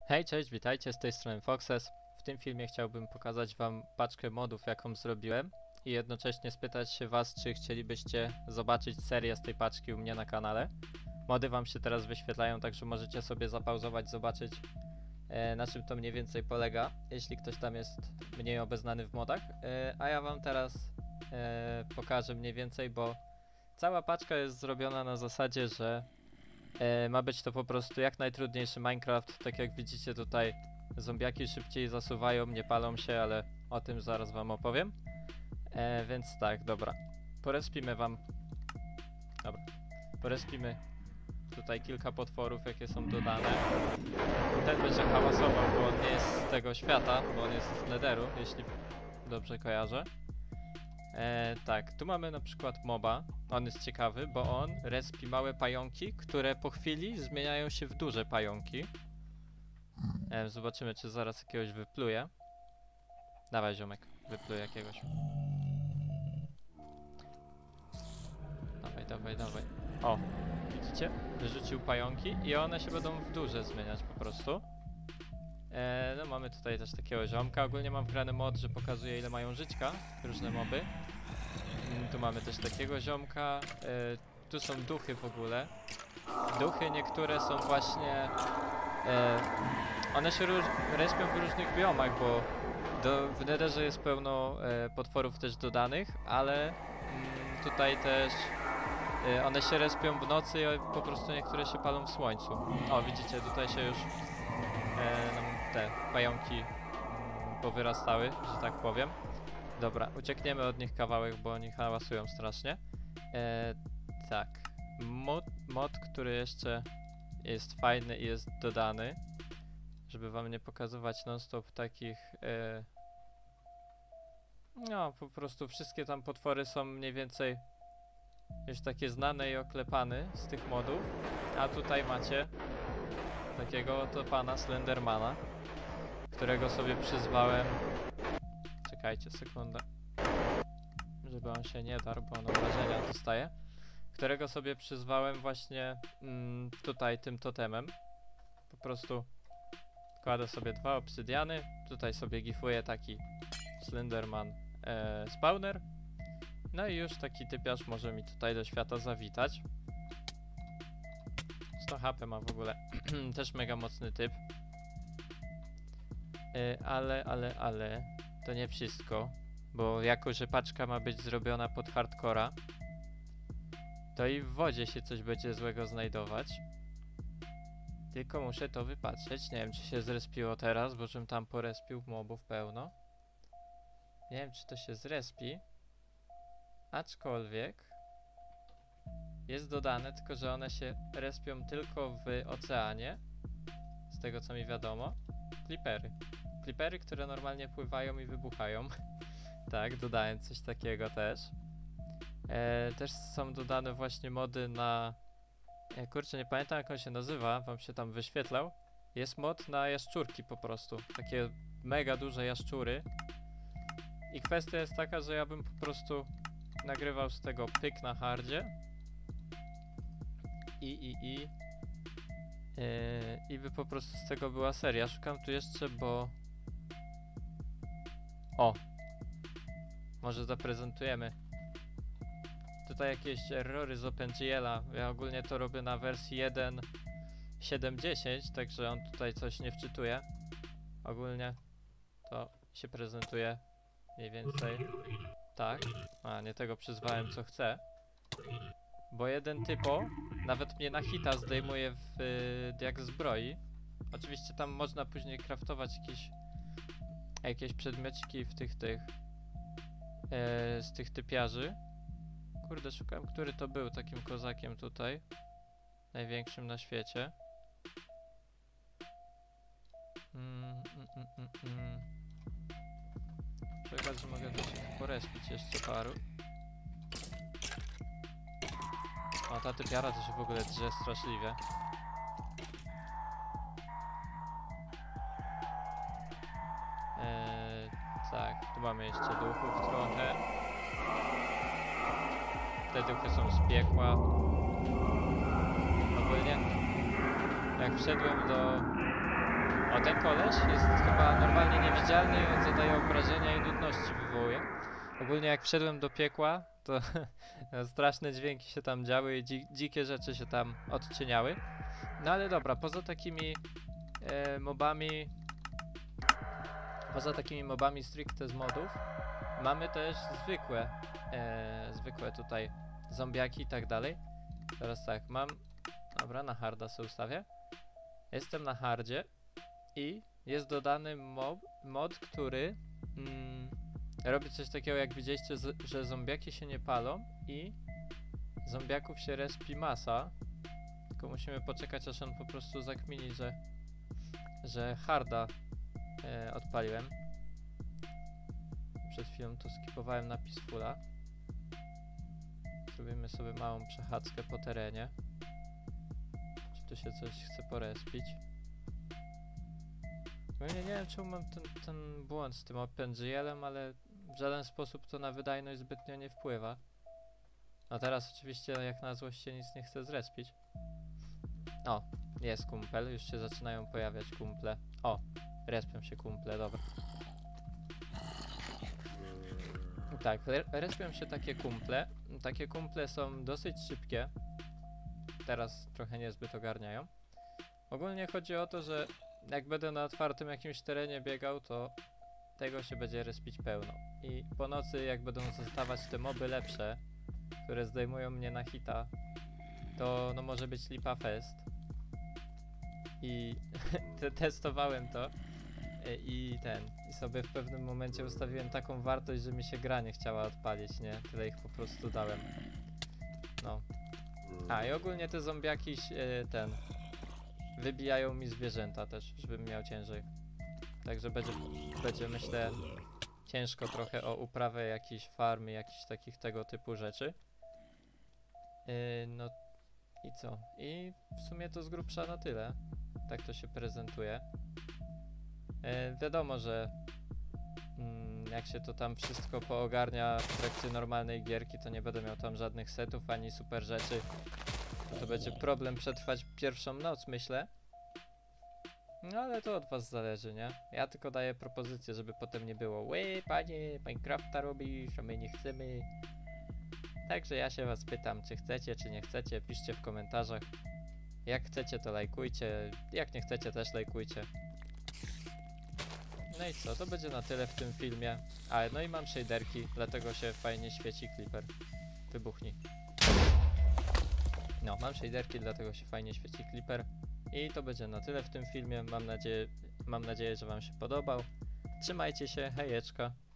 Hej, cześć, witajcie, z tej strony Foxes. W tym filmie chciałbym pokazać wam paczkę modów, jaką zrobiłem i jednocześnie spytać się was, czy chcielibyście zobaczyć serię z tej paczki u mnie na kanale. Mody wam się teraz wyświetlają, także możecie sobie zapauzować, zobaczyć na czym to mniej więcej polega, jeśli ktoś tam jest mniej obeznany w modach. A ja wam teraz pokażę mniej więcej, bo cała paczka jest zrobiona na zasadzie, że ma być to po prostu jak najtrudniejszy Minecraft. Tak jak widzicie tutaj, zombiaki szybciej zasuwają, nie palą się, ale o tym zaraz wam opowiem. Więc tak, dobra. Porespimy wam. Dobra. Porespimy tutaj kilka potworów, jakie są dodane. Ten będzie hałasował, bo on nie jest z tego świata, bo on jest z Netheru, jeśli dobrze kojarzę. Tak, tu mamy na przykład moba. On jest ciekawy, bo on respi małe pająki, które po chwili zmieniają się w duże pająki. Zobaczymy, czy zaraz jakiegoś wypluje. Dawaj, ziomek, wypluj jakiegoś. Dawaj, dawaj, dawaj. O, widzicie? Wyrzucił pająki i one się będą w duże zmieniać po prostu. No mamy tutaj też takiego ziomka. Ogólnie mam wgrany mod, że pokazuje, ile mają żyćka różne moby. Tu mamy też takiego ziomka. Tu są duchy w ogóle. Duchy niektóre są właśnie... one się respią w różnych biomach, bo w Netherze jest pełno potworów też dodanych, ale tutaj też one się respią w nocy, a po prostu niektóre się palą w słońcu. O, widzicie, tutaj się już te pająki powyrastały, że tak powiem. Dobra, uciekniemy od nich kawałek, bo oni hałasują strasznie. Tak. Mod, który jeszcze jest fajny i jest dodany, żeby wam nie pokazywać non-stop takich... no, po prostu wszystkie tam potwory są mniej więcej już takie znane i oklepane z tych modów. A tutaj macie takiego oto pana Slendermana, którego sobie przyzwałem... Czekajcie sekundę, żeby on się nie darł, bo on obrażenia dostaje. Którego sobie przyzwałem właśnie tutaj tym totemem. Po prostu kładę sobie 2 obsydiany. Tutaj sobie gifuję taki Slenderman spawner. No i już taki typiarz może mi tutaj do świata zawitać. 100 HP ma w ogóle. Też mega mocny typ. Ale to nie wszystko, bo jako, że paczka ma być zrobiona pod hardcora, to i w wodzie się coś będzie złego znajdować. Tylko muszę to wypatrzeć. Nie wiem, czy się zrespiło teraz, bo żebym tam porespił mobów pełno. Nie wiem, czy to się zrespi. Aczkolwiek jest dodane, tylko że one się respią tylko w oceanie. Z tego co mi wiadomo. Creepery. Creepery, które normalnie pływają i wybuchają. Tak, dodałem coś takiego też. Też są dodane właśnie mody na... kurczę, nie pamiętam jak on się nazywa, wam się tam wyświetlał. Jest mod na jaszczurki po prostu. Takie mega duże jaszczury. I kwestia jest taka, że ja bym po prostu nagrywał z tego pyk na hardzie. I by po prostu z tego była seria. Szukam tu jeszcze, bo... O! Może zaprezentujemy. Tutaj jakieś errory z OpenGL-a. Ja ogólnie to robię na wersji 1.7.10, także on tutaj coś nie wczytuje. Ogólnie to się prezentuje mniej więcej tak. A, nie tego przyzwałem co chcę. Bo jeden typo nawet mnie na hita zdejmuje jak zbroi. Oczywiście tam można później craftować jakieś przedmiociki w z tych typiarzy. Kurde, szukałem, który to był takim kozakiem tutaj. Największym na świecie. Przy okazji mogę też ich porespić jeszcze paru. O, ta typiara to się w ogóle drze straszliwie. Tak, tu mamy jeszcze duchów trochę. Te duchy są z piekła. Ogólnie jak wszedłem do A ten koleś jest chyba normalnie niewidzialny i on zadaje obrażenia i nudności wywołuje. Ogólnie jak wszedłem do piekła, to straszne dźwięki się tam działy i dzikie rzeczy się tam odczyniały. No ale dobra, poza takimi mobami stricte z modów, mamy też zwykłe tutaj zombiaki i tak dalej. Teraz tak, dobra, na harda sobie ustawię. Jestem na hardzie i jest dodany mod, który robi coś takiego, jak widzieliście, że zombiaki się nie palą i zombiaków się respi masa. Tylko musimy poczekać, aż on po prostu zakmini, że harda odpaliłem. Przed chwilą to skipowałem na Peacefula. Zrobimy sobie małą przechadzkę po terenie. Czy tu się coś chce porespić? No nie wiem, czemu mam ten błąd z tym OpenGL-em, ale w żaden sposób to na wydajność zbytnio nie wpływa. No teraz oczywiście jak na złość się nic nie chce zrespić. O, jest kumpel, już się zaczynają pojawiać kumple. O, respią się kumple, dobra. Tak, respią się takie kumple. Takie kumple są dosyć szybkie. Teraz trochę niezbyt ogarniają. Ogólnie chodzi o to, że jak będę na otwartym jakimś terenie biegał, to tego się będzie respić pełno. I po nocy, jak będą zostawać te moby lepsze, które zdejmują mnie na hita, to no może być lipa fest. I testowałem to i sobie w pewnym momencie ustawiłem taką wartość, że mi się gra nie chciała odpalić, nie? Tyle ich po prostu dałem. No. A i ogólnie te zombiaki wybijają mi zwierzęta też, żebym miał ciężej. Także będzie myślę ciężko trochę o uprawę jakiejś farmy, jakichś takich tego typu rzeczy. No i co? I w sumie to z grubsza na tyle. Tak to się prezentuje. Wiadomo, że jak się to tam wszystko poogarnia w trakcie normalnej gierki, to nie będę miał tam żadnych setów ani super rzeczy. To będzie problem przetrwać pierwszą noc, myślę. No ale to od was zależy, nie? Ja tylko daję propozycję, żeby potem nie było "Łe, panie, Minecrafta robisz, a my nie chcemy". Także ja się was pytam, czy chcecie, czy nie chcecie, piszcie w komentarzach. Jak chcecie, to lajkujcie, jak nie chcecie, też lajkujcie. No i co, to będzie na tyle w tym filmie. No i mam shaderki, dlatego się fajnie świeci Clipper. Wybuchnij. No, mam shaderki, dlatego się fajnie świeci Clipper. I to będzie na tyle w tym filmie. Mam nadzieję, że wam się podobał. Trzymajcie się, hejeczka.